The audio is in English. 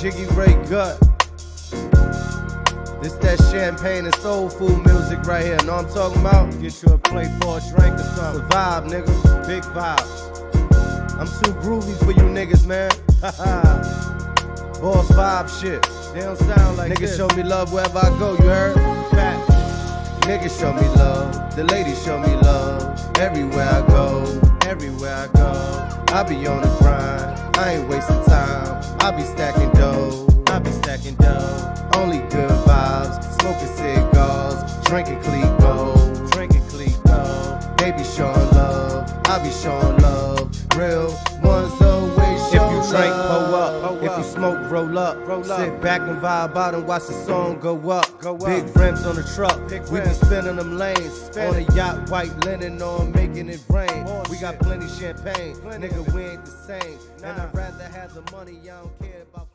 Jiggy Ray Gut. This that champagne and soul food music right here. Know what I'm talking about? Get you a plate for a drink or something. It's a vibe, nigga. Big vibes. I'm too groovy for you niggas, man. Boss vibe shit. They don't sound like niggas show me love wherever I go, you heard? Fact. Niggas show me love. The ladies show me love. Everywhere I go. Everywhere I go. I be on the grind. I ain't wasting time. I be stacking dough. I be stacking dough. Only good vibes. Smoking cigars. Drinking Clico. Drinking Clico. They be showing love. I be showing love. Real ones always show love. If you drink, pull up. If you smoke, roll up. Sit back and vibe out and watch the song go up. Big rims on the truck. We be spinning them lanes. On a yacht, white linen on, making it rain. We got plenty champagne. Nigga, we ain't the same. And I'd rather have the money, I don't care about